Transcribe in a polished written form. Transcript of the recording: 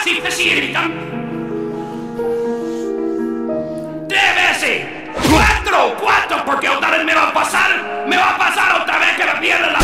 si facilitan. 3 veces. 4, porque otra vez me va a pasar otra vez que me pierda la